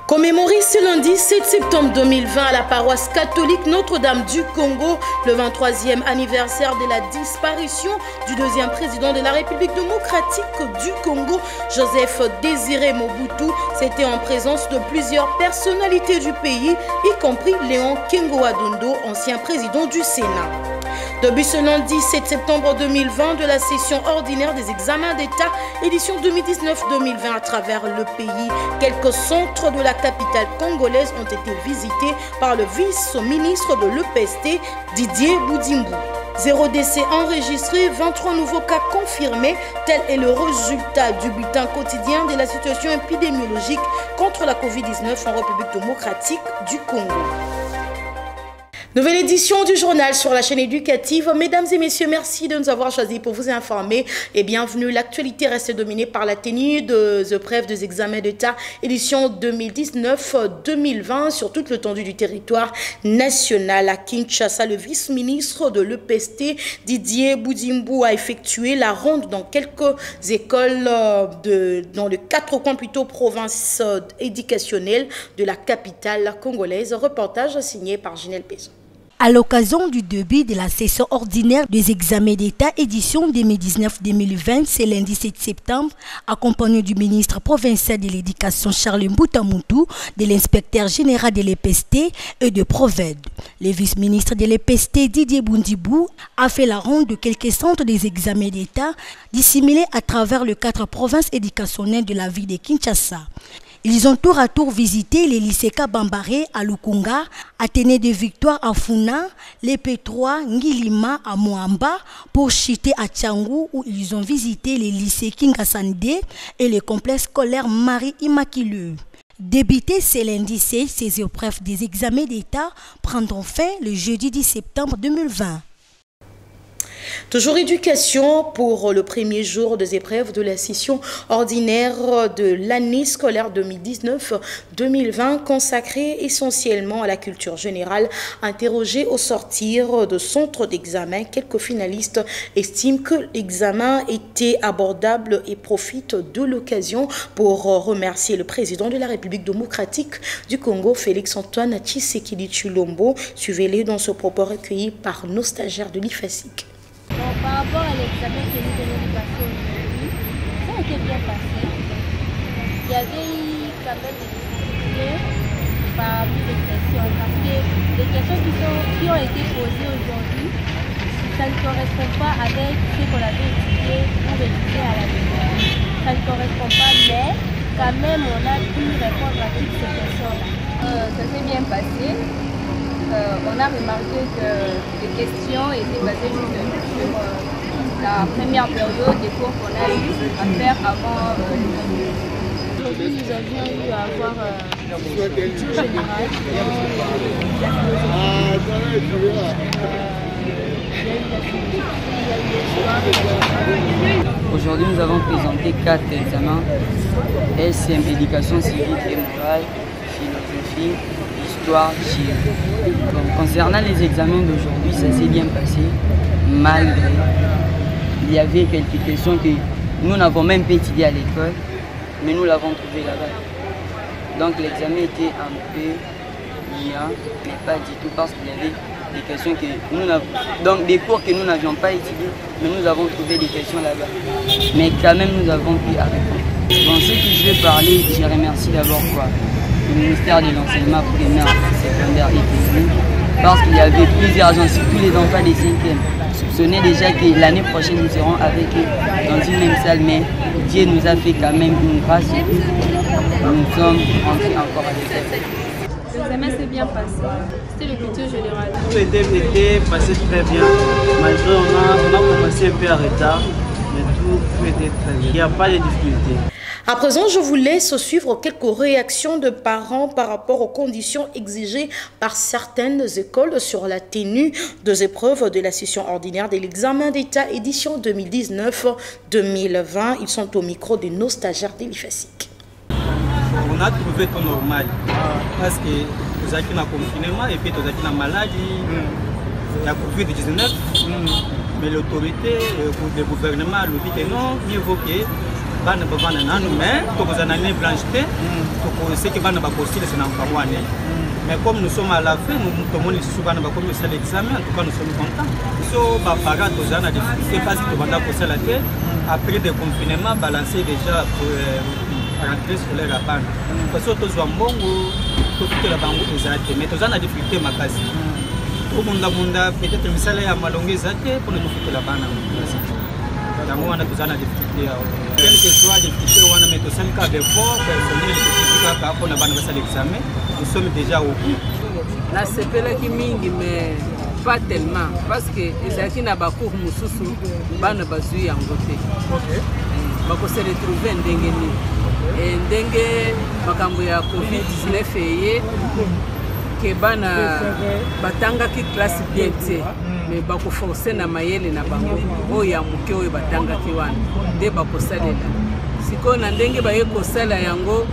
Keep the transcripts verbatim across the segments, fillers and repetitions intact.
Commémoré ce lundi sept septembre deux mille vingt à la paroisse catholique Notre-Dame du Congo, le vingt-troisième anniversaire de la disparition du deuxième président de la République démocratique du Congo, Joseph Désiré Mobutu. C'était en présence de plusieurs personnalités du pays, y compris Léon Kengo-Adondo, ancien président du Sénat. Depuis ce lundi sept septembre deux mille vingt de la session ordinaire des examens d'État, édition deux mille dix-neuf deux mille vingt à travers le pays, quelques centres de la capitale congolaise ont été visités par le vice-ministre de l'E P S T, Didier Boudimbu. Zéro décès enregistré, vingt-trois nouveaux cas confirmés. Tel est le résultat du bulletin quotidien de la situation épidémiologique contre la COVID dix-neuf en République démocratique du Congo. Nouvelle édition du journal sur la chaîne éducative. Mesdames et messieurs, merci de nous avoir choisis pour vous informer et bienvenue. L'actualité reste dominée par la tenue des épreuves des examens d'État édition deux mille dix-neuf deux mille vingt sur toute l'étendue du territoire national. À Kinshasa, le vice-ministre de l'E P S T, Didier Boudimbu, a effectué la ronde dans quelques écoles de, dans les quatre coins plutôt provinces éducationnelles de la capitale congolaise. Reportage signé par Ginelle Pézon. À l'occasion du début de la session ordinaire des examens d'État édition deux mille dix-neuf deux mille vingt, c'est lundi sept septembre, accompagné du ministre provincial de l'Éducation Charles Mboutamoutou, de l'inspecteur général de l'E P S T et de Proved. Le vice-ministre de l'E P S T, Didier Boudimbu, a fait la ronde de quelques centres des examens d'État disséminés à travers les quatre provinces éducationnelles de la ville de Kinshasa. Ils ont tour à tour visité les lycées Kabambare à Lukunga, Athénée de Victoire à Funa, les P trois Ngilima à Moamba, pour Chité à Tchangou où ils ont visité les lycées Kingasande et le complexe scolaire Marie Immaculée. Débuté ce lundi seize, ces épreuves des examens d'État prendront fin le jeudi dix septembre deux mille vingt. Toujours éducation pour le premier jour des épreuves de la session ordinaire de l'année scolaire deux mille dix-neuf deux mille vingt consacrée essentiellement à la culture générale. Interrogés au sortir de centres d'examen, quelques finalistes estiment que l'examen était abordable et profitent de l'occasion pour remercier le président de la République démocratique du Congo, Félix-Antoine Tshisekedi Tshilombo. Suivez-les dans ce propos recueilli par nos stagiaires de l'I F A S I C. Bon, par rapport à l'examen que nous venons de passer aujourd'hui, ça a été bien passé. Il y avait eu quand même des difficultés parmi les questions parce que les questions qui, sont, qui ont été posées aujourd'hui, ça ne correspond pas avec ce qu'on avait étudié ou révisé à la maison. Ça ne correspond pas, mais quand même on a pu répondre à toutes ces questions-là. Euh, ça s'est bien passé. Euh, on a remarqué que les questions étaient basées juste sur euh, la première période des cours qu'on a eu à faire avant euh, le Aujourd'hui, nous avions eu à avoir euh, culture générale, la philosophie, il y a eu la philosophie, il y a eu l'histoire. Aujourd'hui, nous avons présenté quatre examens, S M, éducation civique et morale, philosophie, histoire, chimie. Donc, concernant les examens d'aujourd'hui, ça s'est bien passé, malgré. Il y avait quelques questions que nous n'avons même pas étudiées à l'école, mais nous l'avons trouvé là-bas. Donc l'examen était un peu liant, mais pas du tout, parce qu'il y avait des questions que nous n'avons, donc des cours que nous n'avions pas étudiés, mais nous avons trouvé des questions là-bas. Mais quand même, nous avons pu répondre. Bon, ce que je vais parler, je remercie d'abord quoi le ministère de l'enseignement primaire, secondaire et technique, parce qu'il y avait plusieurs gens, surtout les enfants des cinquièmes, soupçonnaient déjà que l'année prochaine nous serons avec eux dans une même salle, mais Dieu nous a fait quand même une grâce et nous sommes rentrés encore avec eux. L'examen s'est bien passé, c'était le culture générale. Tout était, était passé très bien, malgré on a, on a commencé un peu en retard, mais tout, tout était très bien, il n'y a pas de difficultés. À présent, je vous laisse suivre quelques réactions de parents par rapport aux conditions exigées par certaines écoles sur la tenue des épreuves de la session ordinaire de l'examen d'État édition deux mille dix-neuf deux mille vingt. Ils sont au micro de nos stagiaires de l'I F A S I C. On a trouvé tout normal parce que nous avons un confinement et puis nous avons une maladie, il y a COVID dix-neuf, mais l'autorité, le gouvernement, le dit non, mieux vaut que bana bavana nanu mais tokozana ne blanche te tokose que bana bakosile c'est n'importe quoi. Mais comme nous sommes à la fin, nous avons souvent commencé l'examen, en tout cas nous sommes contents. So, bah, parents, nous avons des difficultés parce que nous avons la tête. Après le confinement, balancer déjà pour euh, rentrer sur les rapans. Parce que nous avons bon, tout la banque aux athées, mais nous avons des difficultés ma case. Tout le monde a peut-être un salaire à malonguer athées pour nous faire la banque. Nous avons des difficultés. Quel que soit les difficultés, on a mis tous les cas d'effort, personnel, les difficultés pour nous faire l'examen. Nous sommes déjà au bout. La sepela qui mingi mais pas tellement parce que ezaki na bakour mususu bana bazui yango te. OK. Bako se retrouver ndenge ni. Et ndenge makambo ya COVID dix-neuf eye ke bana batanga ki classe bien te. Mais bako forcer na mayele na bango oyo ya muke oyo batanga ki wana. De bako salela. Siko na ndenge baye ko sala yango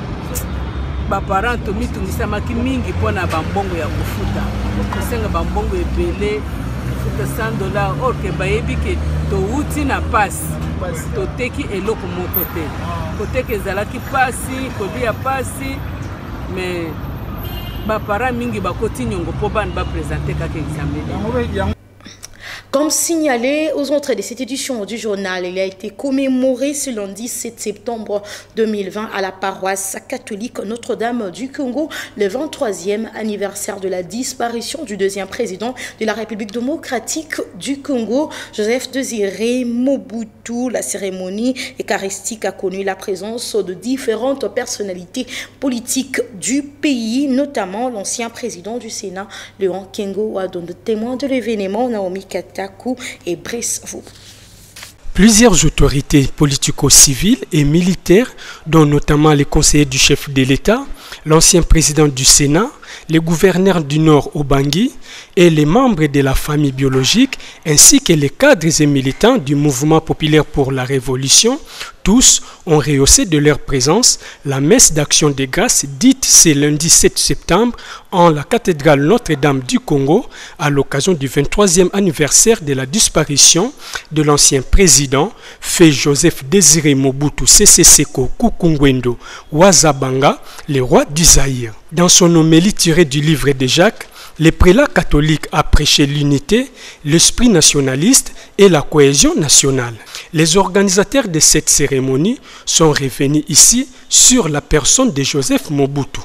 ba parents to mitungisa maki mingi pona bambongo ya kufuta kosenga bambongo ebele kufuta cent dollars or ke bayebi ke to uti na passe to teki eloko moko te kote ke zalaki pasi kolia pasi mais ba parents mingi bakoti nyongo po bana ba présenter kaka examen. Comme signalé aux entrées de cette édition du journal, il a été commémoré ce lundi sept septembre deux mille vingt à la paroisse catholique Notre-Dame du Congo, le vingt-troisième anniversaire de la disparition du deuxième président de la République démocratique du Congo, Joseph Désiré Mobutu. La cérémonie eucharistique a connu la présence de différentes personnalités politiques du pays, notamment l'ancien président du Sénat, Léon Kengo Wadonde, témoin de l'événement, Naomi Kata et Brice vous. Plusieurs autorités politico-civiles et militaires, dont notamment les conseillers du chef de l'État, l'ancien président du Sénat, les gouverneurs du Nord Obangui et les membres de la famille biologique, ainsi que les cadres et militants du mouvement populaire pour la révolution, tous ont rehaussé de leur présence la messe d'action de grâce dite ce lundi sept septembre en la cathédrale Notre-Dame du Congo à l'occasion du vingt-troisième anniversaire de la disparition de l'ancien président fait Joseph Désiré Mobutu Sese Seko Kukungwendo Wazabanga, le roi du Zaïre. Dans son homélie tirée du livre de Jacques, le prélat catholique a prêché l'unité, l'esprit nationaliste et la cohésion nationale. Les organisateurs de cette cérémonie sont revenus ici sur la personne de Joseph Mobutu.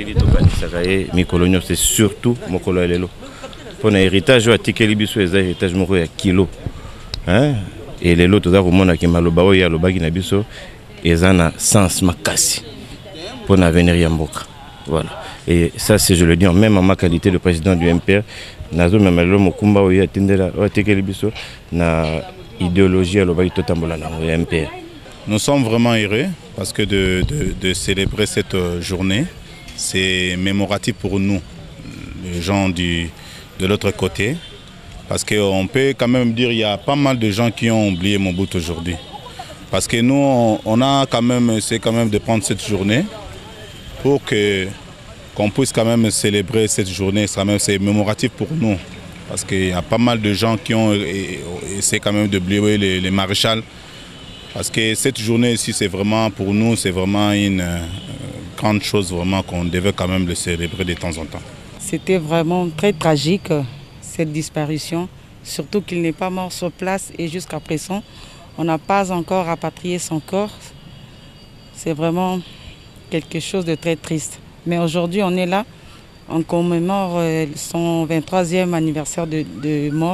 C'est surtout mokolo lelo. Pour l'héritage, héritage moko ya kilo. Hein? Et lelo toza komona ke maloba oyo ya lobaki na biso ezana sens makasi pour l'avenir ya mboka. Voilà. Et ça, c'est, je le dis, même en ma qualité de président du M P R, nazo memelo mokumba oyo atendela otekeli biso na idéologie à l'obaki totambola na M P R. Nous sommes vraiment heureux parce que de, de, de célébrer cette journée, c'est mémoratif pour nous, les gens du, de l'autre côté, parce qu'on peut quand même dire qu'il y a pas mal de gens qui ont oublié Mobutu aujourd'hui. Parce que nous, on, on a quand même essayé quand même de prendre cette journée pour que qu'on puisse quand même célébrer cette journée. C'est mémoratif pour nous, parce qu'il y a pas mal de gens qui ont essayé quand même d'oublier les, les maréchals. Parce que cette journée ici, c'est vraiment pour nous, c'est vraiment une euh, grande chose vraiment qu'on devait quand même le célébrer de temps en temps. C'était vraiment très tragique, cette disparition, surtout qu'il n'est pas mort sur place et jusqu'à présent, on n'a pas encore rapatrié son corps. C'est vraiment quelque chose de très triste. Mais aujourd'hui, on est là, on commémore son vingt-troisième anniversaire de, de mort.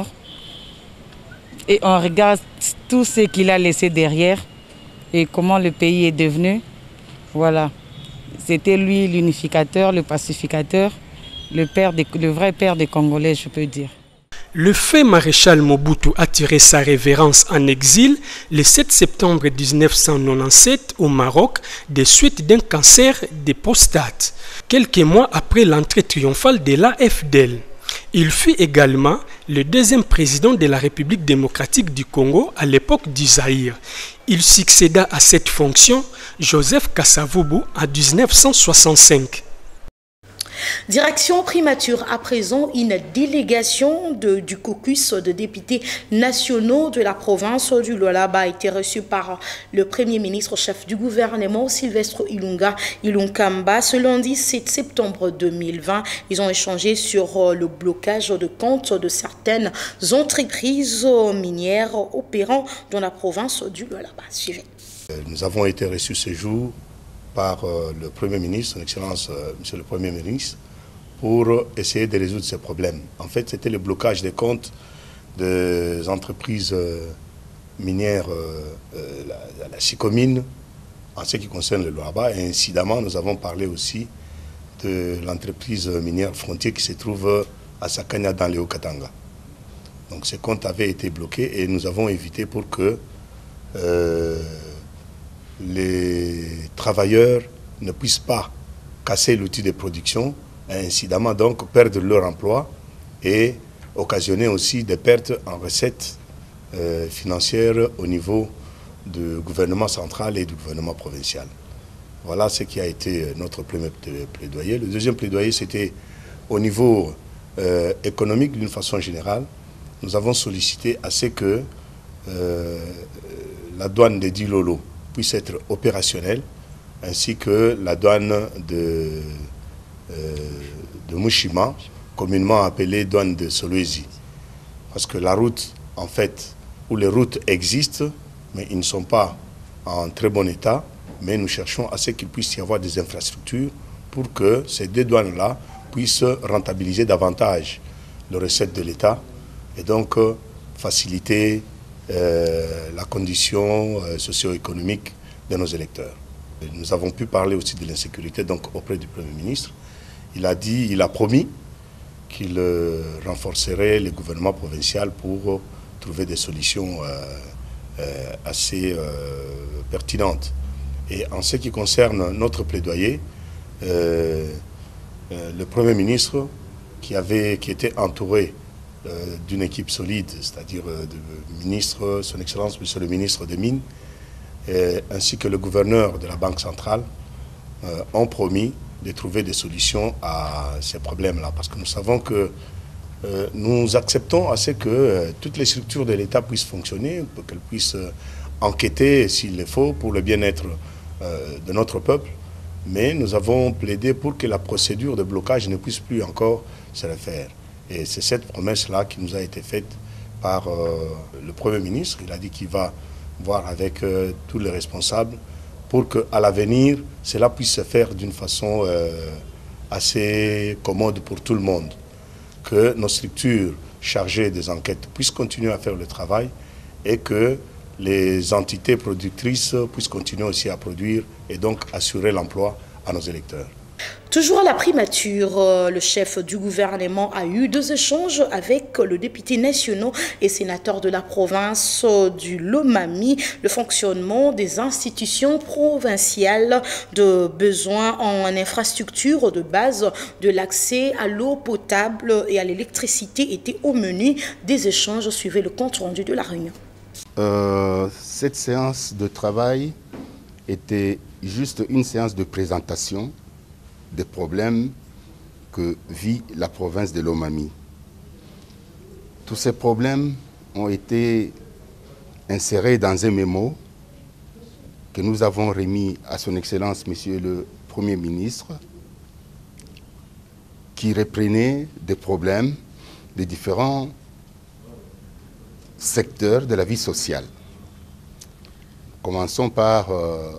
Et on regarde tout ce qu'il a laissé derrière et comment le pays est devenu. Voilà. C'était lui l'unificateur, le pacificateur, le, père des, le vrai père des Congolais, je peux dire. Le fait maréchal Mobutu a tiré sa révérence en exil le sept septembre mille neuf cent quatre-vingt-dix-sept au Maroc des suites d'un cancer de prostate, quelques mois après l'entrée triomphale de l'A F D L. Il fut également le deuxième président de la République démocratique du Congo à l'époque du Zaïre. Il succéda à cette fonction Joseph Kasavubu en mille neuf cent soixante-cinq. Direction primature, à présent, une délégation de, du caucus de députés nationaux de la province du Lualaba a été reçue par le Premier ministre chef du gouvernement, Sylvestre Ilunga Ilunkamba, ce lundi sept septembre deux mille vingt. Ils ont échangé sur le blocage de comptes de certaines entreprises minières opérant dans la province du Lualaba. Suivez. Nous avons été reçus ce jour par le Premier ministre, son Excellence, Monsieur le Premier ministre, pour essayer de résoudre ces problèmes. En fait, c'était le blocage des comptes des entreprises minières, euh, la, la Chicomine, en ce qui concerne le Lualaba. Et incidemment, nous avons parlé aussi de l'entreprise minière Frontier qui se trouve à Sakanya dans le Haut-Katanga. Donc ces comptes avaient été bloqués et nous avons évité pour que euh, les travailleurs ne puissent pas casser l'outil de production, et incidemment donc perdre leur emploi et occasionner aussi des pertes en recettes euh, financières au niveau du gouvernement central et du gouvernement provincial. Voilà ce qui a été notre premier plaidoyer. Le deuxième plaidoyer, c'était au niveau euh, économique d'une façon générale. Nous avons sollicité à ce que euh, la douane de Dilolo puisse être opérationnelle, ainsi que la douane de, euh, de Mushima, communément appelée douane de Solwezi. Parce que la route, en fait, où les routes existent, mais ils ne sont pas en très bon état, mais nous cherchons à ce qu'il puisse y avoir des infrastructures pour que ces deux douanes-là puissent rentabiliser davantage les recettes de l'État et donc euh, faciliter euh, la condition euh, socio-économique de nos électeurs. Nous avons pu parler aussi de l'insécurité donc auprès du Premier ministre. Il a dit, il a promis qu'il euh, renforcerait le gouvernement provincial pour euh, trouver des solutions euh, euh, assez euh, pertinentes. Et en ce qui concerne notre plaidoyer, euh, euh, le Premier ministre qui, avait, qui était entouré euh, d'une équipe solide, c'est-à-dire euh, du ministre, son Excellence, Monsieur le ministre des Mines, et, ainsi que le gouverneur de la Banque centrale, euh, ont promis de trouver des solutions à ces problèmes-là. Parce que nous savons que euh, nous acceptons à ce que euh, toutes les structures de l'État puissent fonctionner, pour qu'elles puissent euh, enquêter s'il le faut pour le bien-être euh, de notre peuple. Mais nous avons plaidé pour que la procédure de blocage ne puisse plus encore se refaire. Et c'est cette promesse-là qui nous a été faite par euh, le Premier ministre. Il a dit qu'il va voir avec euh, tous les responsables pour qu'à l'avenir, cela puisse se faire d'une façon euh, assez commode pour tout le monde. Que nos structures chargées des enquêtes puissent continuer à faire le travail et que les entités productrices puissent continuer aussi à produire et donc assurer l'emploi à nos électeurs. Toujours à la primature, le chef du gouvernement a eu deux échanges avec le député national et sénateur de la province du Lomami. Le fonctionnement des institutions provinciales, de besoins en infrastructures de base, de l'accès à l'eau potable et à l'électricité étaient au menu des échanges. Suivez le compte rendu de la réunion. Euh, cette séance de travail était juste une séance de présentation des problèmes que vit la province de Lomami. Tous ces problèmes ont été insérés dans un mémo que nous avons remis à son Excellence, Monsieur le Premier ministre, qui reprenait des problèmes des différents secteurs de la vie sociale. Commençons par euh,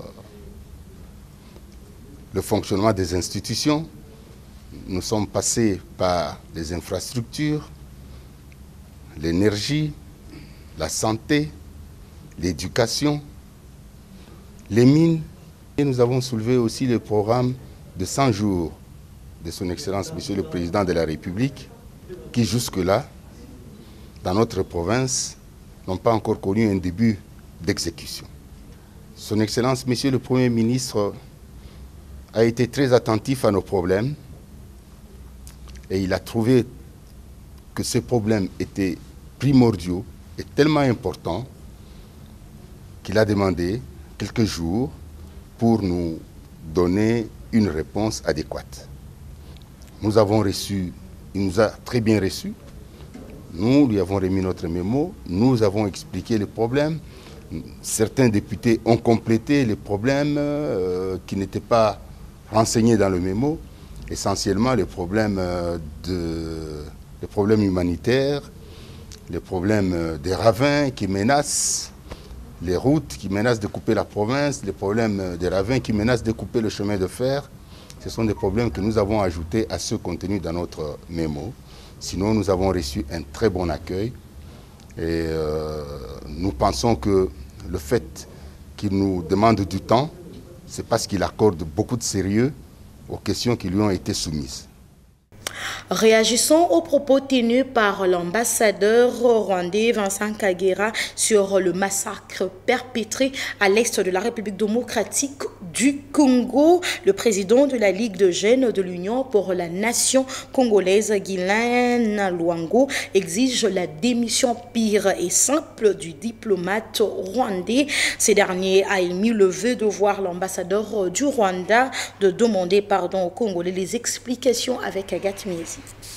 le fonctionnement des institutions. Nous sommes passés par les infrastructures, l'énergie, la santé, l'éducation, les mines. Et nous avons soulevé aussi le programme de cent jours de son Excellence, Monsieur le Président de la République, qui jusque-là, dans notre province, n'ont pas encore connu un début d'exécution. Son Excellence, Monsieur le Premier ministre, a été très attentif à nos problèmes et il a trouvé que ces problèmes étaient primordiaux et tellement importants qu'il a demandé quelques jours pour nous donner une réponse adéquate. Nous avons reçu, il nous a très bien reçus. Nous lui avons remis notre mémo, nous avons expliqué les problèmes. Certains députés ont complété les problèmes euh, qui n'étaient pas renseignés dans le mémo, essentiellement les problèmes, euh, de, les problèmes humanitaires, les problèmes euh, des ravins qui menacent les routes, qui menacent de couper la province, les problèmes euh, des ravins qui menacent de couper le chemin de fer. Ce sont des problèmes que nous avons ajoutés à ceux contenus dans notre mémo. Sinon, nous avons reçu un très bon accueil et euh, nous pensons que le fait qu'il nous demande du temps, c'est parce qu'il accorde beaucoup de sérieux aux questions qui lui ont été soumises. Réagissons aux propos tenus par l'ambassadeur rwandais Vincent Kagera sur le massacre perpétré à l'est de la République démocratique du Congo. Le président de la Ligue de jeunes de l'Union pour la nation congolaise, Guylaine Luango, exige la démission pure et simple du diplomate rwandais. Ce dernier a émis le vœu de voir l'ambassadeur du Rwanda de demander pardon aux Congolais les explications avec Agathe Miezi.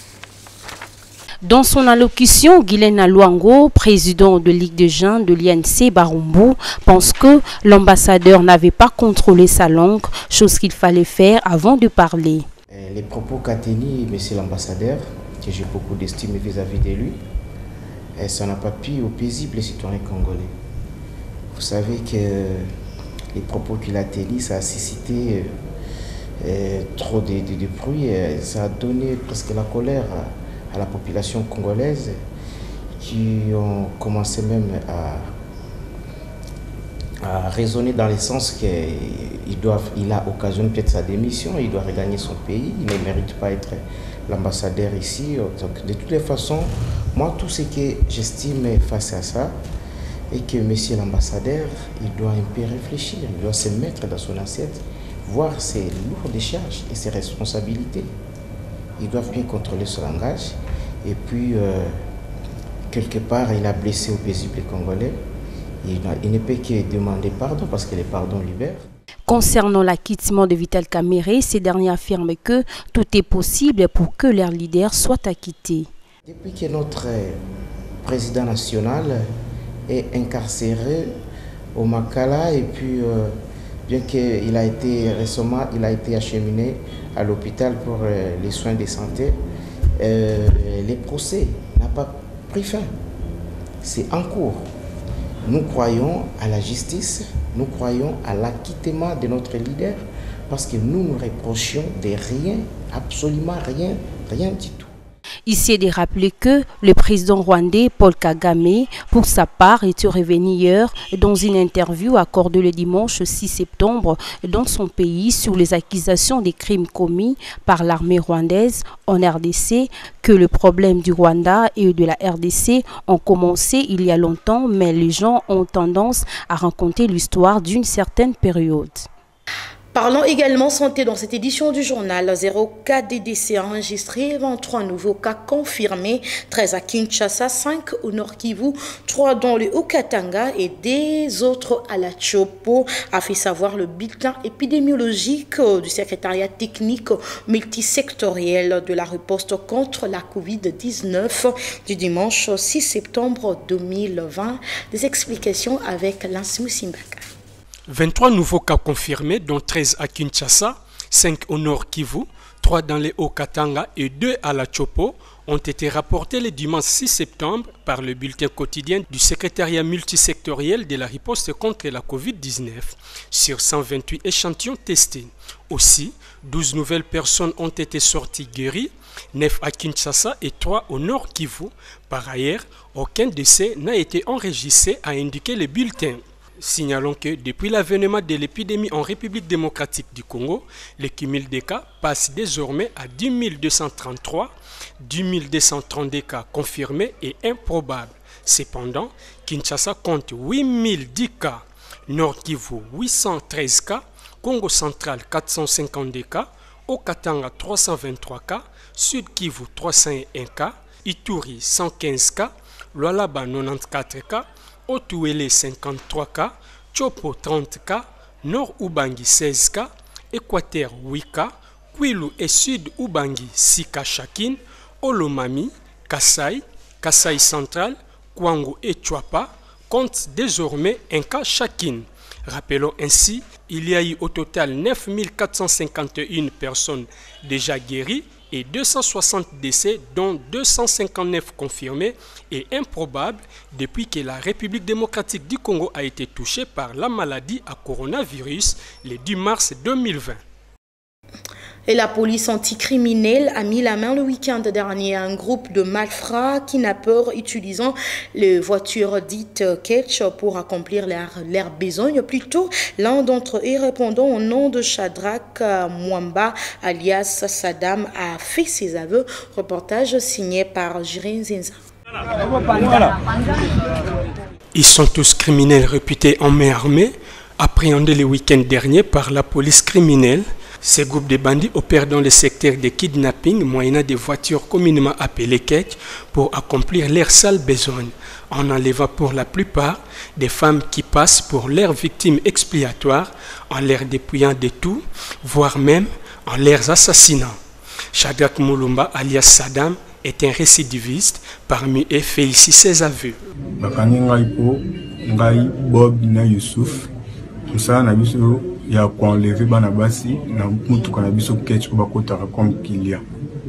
Dans son allocution, Guylaine Luango, président de Ligue des jeunes de l'I N C Barumbu, pense que l'ambassadeur n'avait pas contrôlé sa langue, chose qu'il fallait faire avant de parler. Les propos qu'a tenus M. l'ambassadeur, que j'ai beaucoup d'estime vis-à-vis de lui, ça n'a pas plu aux paisibles citoyens congolais. Vous savez que les propos qu'il a tenus, ça a suscité euh, trop de, de, de bruit, ça a donné presque la colère à la population congolaise qui ont commencé même à, à raisonner dans le sens qu'il il a occasionné peut-être sa démission, il doit regagner son pays, il ne mérite pas être l'ambassadeur ici. Donc, de toutes les façons, moi tout ce que j'estime face à ça est que monsieur l'ambassadeur, il doit un peu réfléchir, il doit se mettre dans son assiette, voir ses lourdes charges et ses responsabilités. Ils doivent bien contrôler ce langage. Et puis, euh, quelque part, il a blessé au paisible congolais. Il, il ne peut que demander pardon parce que les pardons libèrent. Concernant l'acquittement de Vital Kamerhe, ces derniers affirment que tout est possible pour que leur leader soit acquitté. Depuis que notre président national est incarcéré au Makala et puis euh, bien qu'il a été récemment il a été acheminé à l'hôpital pour euh, les soins de santé, euh, les procès n'ont pas pris fin. C'est en cours. Nous croyons à la justice, nous croyons à l'acquittement de notre leader parce que nous nous reprochions de rien, absolument rien, rien du tout. Ici est de rappeler que le président rwandais Paul Kagame, pour sa part, était revenu hier dans une interview accordée le dimanche six septembre dans son pays sur les accusations des crimes commis par l'armée rwandaise en R D C, que le problème du Rwanda et de la R D C ont commencé il y a longtemps, mais les gens ont tendance à raconter l'histoire d'une certaine période. Parlons également santé dans cette édition du journal. Zéro cas de décès enregistrés, vingt-trois nouveaux cas confirmés, treize à Kinshasa, cinq au Nord Kivu, trois dans le Haut-Katanga et des autres à la Chopo, a fait savoir le bulletin épidémiologique du secrétariat technique multisectoriel de la riposte contre la COVID dix-neuf du dimanche six septembre deux mille vingt. Des explications avec Lansou Simbaka. vingt-trois nouveaux cas confirmés, dont treize à Kinshasa, cinq au Nord Kivu, trois dans les Haut-Katanga et deux à la Chopo, ont été rapportés le dimanche six septembre par le bulletin quotidien du secrétariat multisectoriel de la riposte contre la COVID dix-neuf sur cent vingt-huit échantillons testés. Aussi, douze nouvelles personnes ont été sorties guéries, neuf à Kinshasa et trois au Nord Kivu. Par ailleurs, aucun décès n'a été enregistré, a indiqué le bulletin. Signalons que depuis l'avènement de l'épidémie en République démocratique du Congo, le cumul des cas passe désormais à dix mille deux cent trente-trois, dix mille deux cent trente-deux cas confirmés et improbables. Cependant, Kinshasa compte huit mille dix cas, Nord Kivu huit cent treize cas, Congo central quatre cent cinquante-deux cas, Haut-Katanga trois cent vingt-trois cas, Sud Kivu trois cent un cas, Ituri cent quinze cas, Lualaba quatre-vingt-quatorze cas, Otuele cinquante-trois cas, Chopo trente cas, Nord Ubangi seize cas, Équateur huit cas, Kwilu et Sud Ubangi, Sika Chakin, Olomami, Kassai, Kassai Central, Kwango et Chouapa comptent désormais un cas chacune. Rappelons ainsi, il y a eu au total neuf mille quatre cent cinquante et une personnes déjà guéries et deux cent soixante décès, dont deux cent cinquante-neuf confirmés et improbables depuis que la République démocratique du Congo a été touchée par la maladie à coronavirus le dix mars deux mille vingt. Et la police anticriminelle a mis la main le week-end dernier à un groupe de malfrats kidnappeurs utilisant les voitures dites Ketch pour accomplir leur, leur besogne. Plutôt, l'un d'entre eux répondant au nom de Shadrach Mwamba, alias Saddam, a fait ses aveux. Reportage signé par Jirin Zinza. Ils sont tous criminels réputés en main armée, appréhendés le week-end dernier par la police criminelle. Ces groupes de bandits opèrent dans le secteur des kidnappings moyennant des voitures communément appelées ketch pour accomplir leurs sales besoins, en enlevant pour la plupart des femmes qui passent pour leurs victimes expiatoires, en les dépouillant de tout, voire même en les assassinant. Shadrach Mulumba alias Saddam est un récidiviste, parmi eux fait ici ses aveux. Ya kuenlever bana basi na mutuka na biso ketch ko bakotaka comme client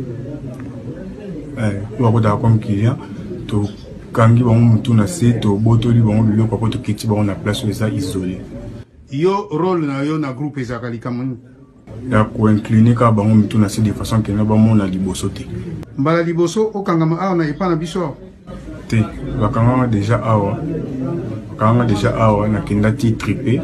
eh ko bakotaka comme client to kangi bango mutu na se to botoli bango biloko ko to ketch bango na place eza isolé yo rôle na yo na groupe ezakali kamoni ya ko incliner ka bango mutu na se de façon que na ba mona liboso te mbala liboso okangama awa na epa na biso te bakanga déjà awa bakanga déjà awa na kenda ti triper.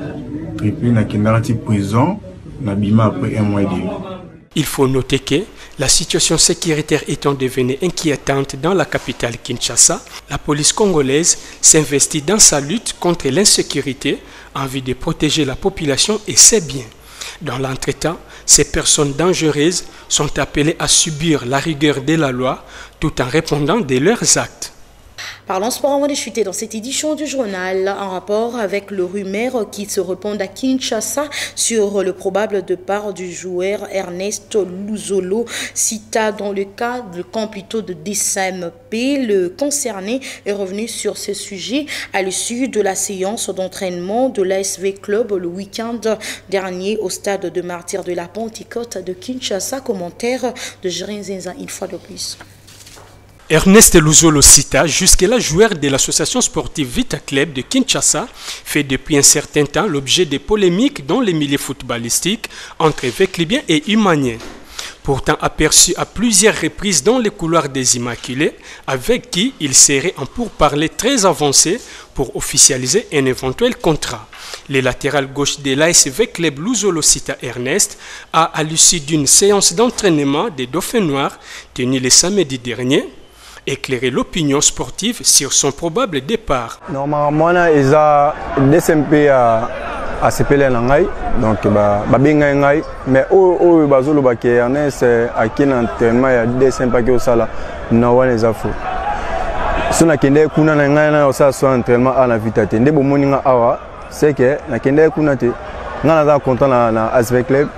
Il faut noter que la situation sécuritaire étant devenue inquiétante dans la capitale Kinshasa, la police congolaise s'investit dans sa lutte contre l'insécurité en vue de protéger la population et ses biens. Dans l'entretemps, ces personnes dangereuses sont appelées à subir la rigueur de la loi tout en répondant de leurs actes. Parlons sport avant de chuter dans cette édition du journal en rapport avec le rumeur qui se répand à Kinshasa sur le probable départ du joueur Ernest Luzolo Sita dans le cas du camp plutôt de D S M P. Le concerné est revenu sur ce sujet à l'issue de la séance d'entraînement de l'A S V Club le week-end dernier au stade de Martyrs de la Pentecôte de Kinshasa. Commentaire de Jirin Zinza une fois de plus. Ernest Luzolo Sita, jusque-là joueur de l'association sportive Vita Club de Kinshasa, fait depuis un certain temps l'objet de polémiques dans les milieux footballistiques entre Veclibien et Humanien. Pourtant aperçu à plusieurs reprises dans les couloirs des Immaculés, avec qui il serait en pourparlers très avancé pour officialiser un éventuel contrat. Le latéral gauche de l'A S V Club Luzolo Sita Ernest a, à l'issue d'une séance d'entraînement des Dauphins Noirs tenue le samedi dernier, éclairer l'opinion sportive sur son probable départ. Normalement, il y a des D S M P à à C P L Nangai, donc bah babinga ngai, mais au au bazolo ba ke Ernest à qui l'entraînement il y a des D S M P qui au sala, na wana les afro. So na kende kuna na ngai na au sala so entraînement à la Vita Tende bo moninga awa, c'est que na kende kuna te, ngana za content na na A S V Club.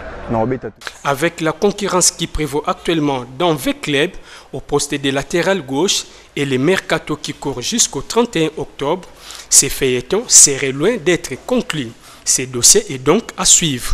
Avec la concurrence qui prévaut actuellement dans V Club au poste de latéral gauche et les mercato qui courent jusqu'au trente et un octobre, ces feuilletons seraient loin d'être conclus. Ces dossiers est donc à suivre.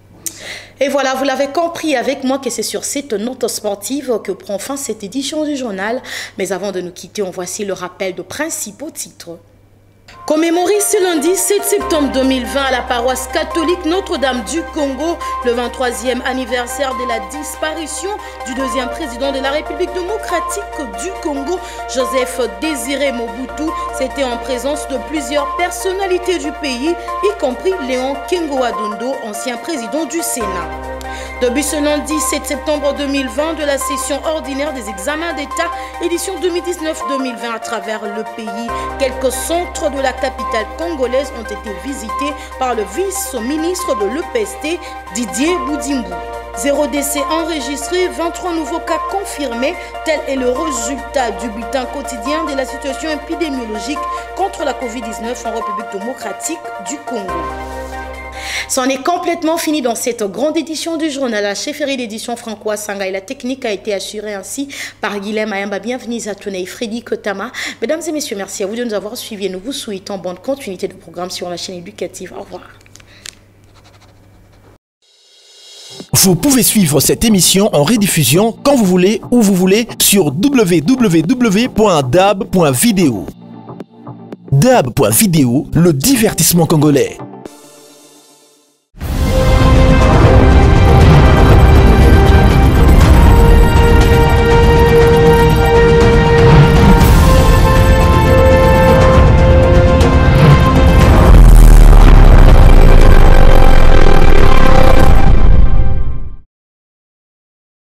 Et voilà, vous l'avez compris avec moi que c'est sur cette note sportive que prend fin cette édition du journal. Mais avant de nous quitter, on voici le rappel de principaux titres. Commémoré ce lundi sept septembre deux mille vingt à la paroisse catholique Notre-Dame du Congo, le vingt-troisième anniversaire de la disparition du deuxième président de la République démocratique du Congo, Joseph Désiré Mobutu. C'était en présence de plusieurs personnalités du pays, y compris Léon Kengo-Adondo, ancien président du Sénat. Depuis ce lundi sept septembre deux mille vingt de la session ordinaire des examens d'État, édition deux mille dix-neuf deux mille vingt à travers le pays, quelques centres de la capitale congolaise ont été visités par le vice-ministre de l'E P S T, Didier Boudimbu. Zéro décès enregistré, vingt-trois nouveaux cas confirmés. Tel est le résultat du bulletin quotidien de la situation épidémiologique contre la Covid dix-neuf en République démocratique du Congo. C'en est complètement fini dans cette grande édition du journal. La chefferie d'édition Francois Sanga et la technique a été assurée ainsi par Guilhem Ayamba. Bienvenue à Tonei Freddy Kotama. Mesdames et messieurs, merci à vous de nous avoir suivis et nous vous souhaitons bonne continuité de programme sur la chaîne éducative. Au revoir. Vous pouvez suivre cette émission en rediffusion quand vous voulez, où vous voulez, sur w w w point dab point video. dab point video, le divertissement congolais.